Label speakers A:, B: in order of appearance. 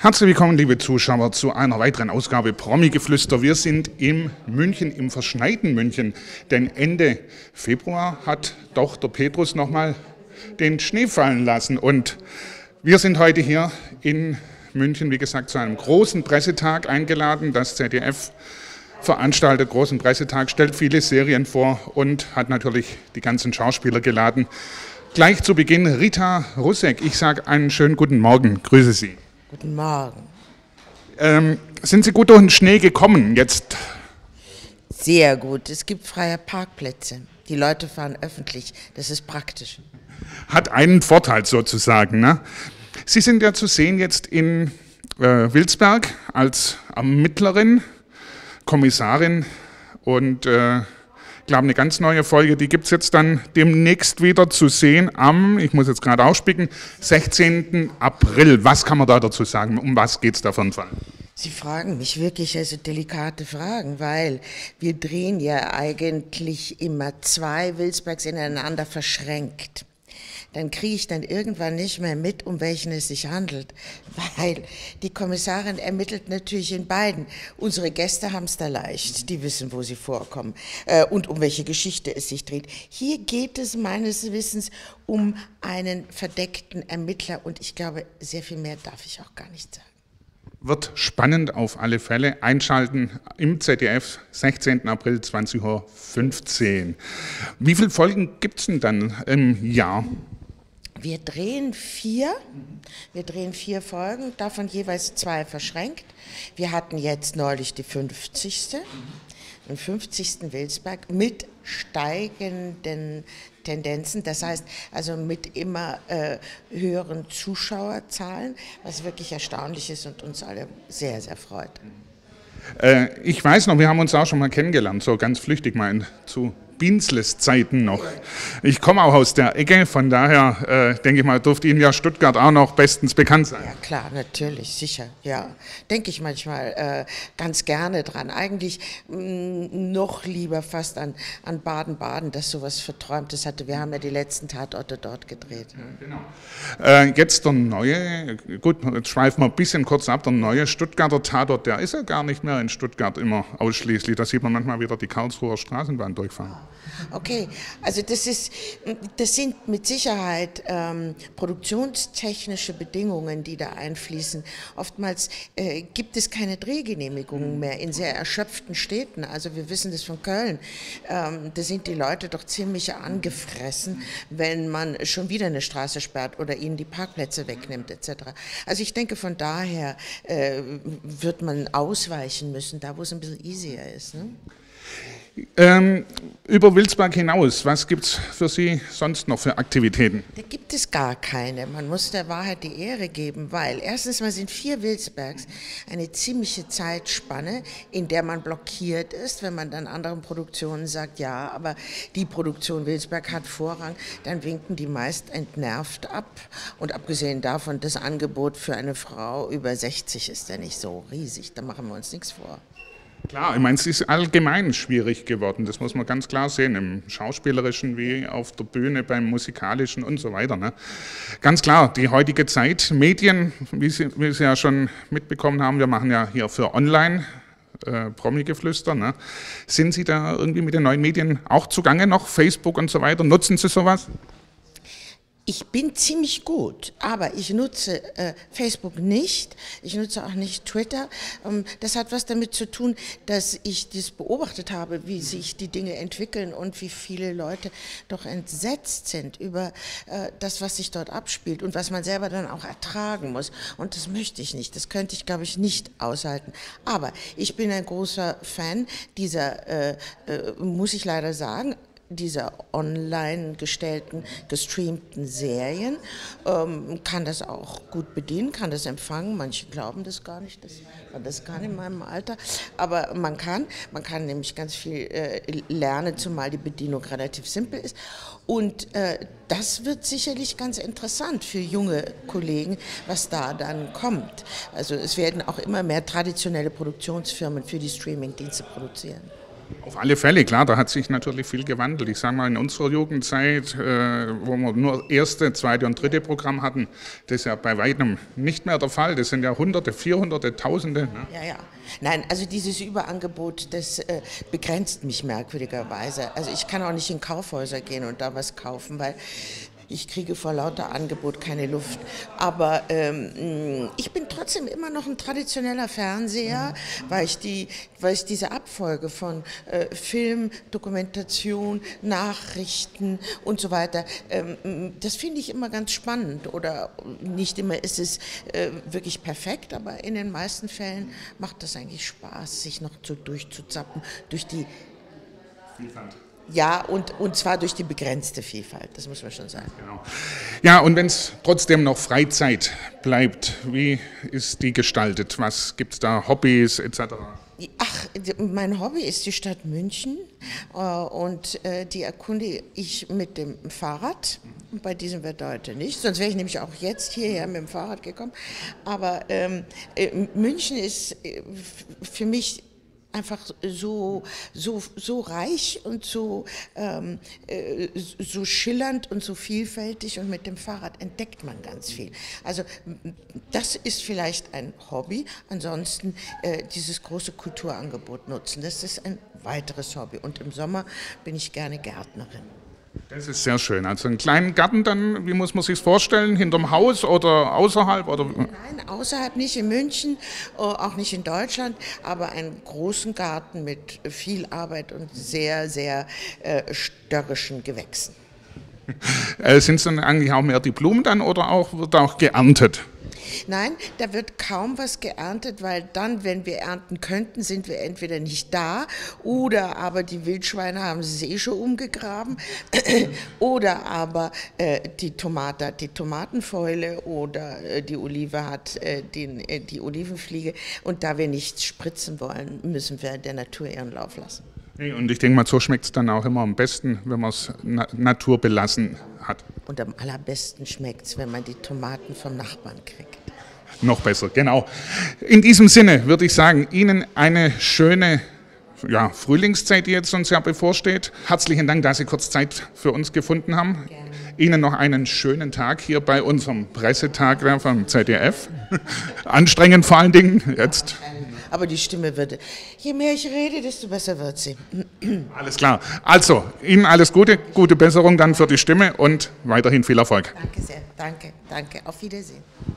A: Herzlich willkommen, liebe Zuschauer, zu einer weiteren Ausgabe Promi-Geflüster. Wir sind in München, im verschneiten München, denn Ende Februar hat doch der Petrus nochmal den Schnee fallen lassen. Und wir sind heute hier in München, wie gesagt, zu einem großen Pressetag eingeladen. Das ZDF veranstaltet großen Pressetag, stellt viele Serien vor und hat natürlich die ganzen Schauspieler geladen. Gleich zu Beginn Rita Rusek. Ich sage einen schönen guten Morgen. Grüße Sie.
B: Guten Morgen.
A: Sind Sie gut durch den Schnee gekommen jetzt?
B: Sehr gut. Es gibt freie Parkplätze. Die Leute fahren öffentlich. Das ist praktisch.
A: Hat einen Vorteil sozusagen, ne? Sie sind ja zu sehen jetzt in Wilsberg als Ermittlerin, Kommissarin und ich glaube, eine ganz neue Folge, die gibt es jetzt dann demnächst wieder zu sehen am, ich muss jetzt gerade aufspicken, 16. April. Was kann man da dazu sagen? Um was geht es da für einen Fall?
B: Sie fragen mich wirklich also delikate Fragen, weil wir drehen ja eigentlich immer zwei Wilsbergs ineinander verschränkt. Dann kriege ich dann irgendwann nicht mehr mit, um welchen es sich handelt, weil die Kommissarin ermittelt natürlich in beiden. Unsere Gäste haben es da leicht, die wissen, wo sie vorkommen und um welche Geschichte es sich dreht. Hier geht es meines Wissens um einen verdeckten Ermittler und ich glaube, sehr viel mehr darf ich auch gar nicht sagen.
A: Wird spannend auf alle Fälle. Einschalten im ZDF, 16. April, 20:15 Uhr. Wie viele Folgen gibt es denn dann im Jahr?
B: Wir drehen vier Folgen, davon jeweils 2 verschränkt. Wir hatten jetzt neulich die 50. Den 50. Wilsberg mit steigenden Tendenzen, das heißt also mit immer höheren Zuschauerzahlen, was wirklich erstaunlich ist und uns alle sehr, sehr freut.
A: Ich weiß noch, wir haben uns auch schon mal kennengelernt, so ganz flüchtig mal zu Bienzles Zeiten noch. Ich komme auch aus der Ecke, von daher denke ich mal, dürfte Ihnen ja Stuttgart auch noch bestens bekannt sein.
B: Ja klar, natürlich, sicher, ja. Denke ich manchmal ganz gerne dran. Eigentlich noch lieber fast an Baden-Baden, das sowas Verträumtes hatte. Wir haben ja die letzten Tatorte dort gedreht.
A: Ja, genau. Jetzt der neue, gut, jetzt schweifen wir ein bisschen kurz ab, der neue Stuttgarter Tatort, der ist ja gar nicht mehr in Stuttgart immer ausschließlich. Da sieht man manchmal wieder die Karlsruher Straßenbahn durchfahren.
B: Okay, also das sind mit Sicherheit produktionstechnische Bedingungen, die da einfließen. Oftmals gibt es keine Drehgenehmigungen mehr in sehr erschöpften Städten. Also wir wissen das von Köln. Da sind die Leute doch ziemlich angefressen, wenn man schon wieder eine Straße sperrt oder ihnen die Parkplätze wegnimmt etc. Also ich denke, von daher wird man ausweichen müssen, da wo es ein bisschen easier ist, ne?
A: Über Wilsberg hinaus, was gibt es für Sie sonst noch für Aktivitäten?
B: Da gibt es gar keine. Man muss der Wahrheit die Ehre geben, weil erstens mal sind 4 Wilsbergs eine ziemliche Zeitspanne, in der man blockiert ist, wenn man dann anderen Produktionen sagt, ja, aber die Produktion Wilsberg hat Vorrang, dann winken die meist entnervt ab. Und abgesehen davon, das Angebot für eine Frau über 60 ist ja nicht so riesig, da machen wir uns nichts vor.
A: Klar, ich meine, es ist allgemein schwierig geworden, das muss man ganz klar sehen, im Schauspielerischen wie auf der Bühne, beim Musikalischen und so weiter, ne? Ganz klar, die heutige Zeit, Medien, wie Sie ja schon mitbekommen haben, wir machen ja hier für Online Promi-Geflüster, ne? Sind Sie da irgendwie mit den neuen Medien auch zugange noch, Facebook und so weiter, nutzen Sie sowas?
B: Ich bin ziemlich gut, aber ich nutze Facebook nicht, ich nutze auch nicht Twitter. Das hat was damit zu tun, dass ich das beobachtet habe, wie sich die Dinge entwickeln und wie viele Leute doch entsetzt sind über das, was sich dort abspielt und was man selber dann auch ertragen muss. Und das möchte ich nicht, das könnte ich, glaube ich, nicht aushalten. Aber ich bin ein großer Fan dieser, muss ich leider sagen, dieser online gestellten, gestreamten Serien, kann das auch gut bedienen, kann das empfangen. Manche glauben das gar nicht, das kann in meinem Alter, aber man kann nämlich ganz viel lernen, zumal die Bedienung relativ simpel ist. Und das wird sicherlich ganz interessant für junge Kollegen, was da dann kommt. Also es werden auch immer mehr traditionelle Produktionsfirmen für die Streamingdienste produzieren.
A: Auf alle Fälle, klar, da hat sich natürlich viel gewandelt. Ich sage mal, in unserer Jugendzeit, wo wir nur erste, zweite und dritte Programm hatten, das ist ja bei weitem nicht mehr der Fall. Das sind ja Hunderte, Vierhunderte, Tausende. Ne?
B: Ja, ja. Nein, also dieses Überangebot, das begrenzt mich merkwürdigerweise. Also ich kann auch nicht in Kaufhäuser gehen und da was kaufen, weil ich kriege vor lauter Angebot keine Luft. Aber ich bin trotzdem immer noch ein traditioneller Fernseher, weil ich diese Abfolge von Film, Dokumentation, Nachrichten und so weiter, das finde ich immer ganz spannend. Oder nicht immer ist es wirklich perfekt, aber in den meisten Fällen macht das eigentlich Spaß, sich noch so durchzuzappen durch die
A: Vielfalt.
B: Ja, und zwar durch die begrenzte Vielfalt, das muss man schon sagen.
A: Genau. Ja, und wenn es trotzdem noch Freizeit bleibt, wie ist die gestaltet? Was gibt es da, Hobbys etc.?
B: Ach, mein Hobby ist die Stadt München und die erkunde ich mit dem Fahrrad. Bei diesem Wetter heute nicht, sonst wäre ich nämlich auch jetzt hierher mit dem Fahrrad gekommen. Aber München ist für mich einfach so reich und so schillernd und so vielfältig und mit dem Fahrrad entdeckt man ganz viel. Also das ist vielleicht ein Hobby, ansonsten dieses große Kulturangebot nutzen, das ist ein weiteres Hobby und im Sommer bin ich gerne Gärtnerin.
A: Das ist sehr schön. Also einen kleinen Garten dann, wie muss man sich vorstellen, hinterm Haus oder außerhalb? Oder?
B: Nein, außerhalb nicht, in München, auch nicht in Deutschland, aber einen großen Garten mit viel Arbeit und sehr, sehr störrischen Gewächsen.
A: Sind es dann eigentlich auch mehr die Blumen dann oder wird auch geerntet?
B: Nein, da wird kaum was geerntet, weil dann, wenn wir ernten könnten, sind wir entweder nicht da oder aber die Wildschweine haben es eh schon umgegraben oder aber die Tomate hat die Tomatenfäule oder die Olive hat die Olivenfliege und da wir nichts spritzen wollen, müssen wir der Natur ihren Lauf lassen.
A: Und ich denke mal, so schmeckt es dann auch immer am besten, wenn man es naturbelassen hat.
B: Und am allerbesten schmeckt es, wenn man die Tomaten vom Nachbarn kriegt.
A: Noch besser, genau. In diesem Sinne würde ich sagen, Ihnen eine schöne Frühlingszeit, die jetzt uns ja bevorsteht. Herzlichen Dank, dass Sie kurz Zeit für uns gefunden haben. Gerne. Ihnen noch einen schönen Tag hier bei unserem Pressetag vom ZDF. Anstrengend vor allen Dingen jetzt.
B: Aber die Stimme wird, je mehr ich rede, desto besser wird sie.
A: Alles klar. Also, Ihnen alles Gute, gute Besserung dann für die Stimme und weiterhin viel Erfolg.
B: Danke sehr, danke. Auf Wiedersehen.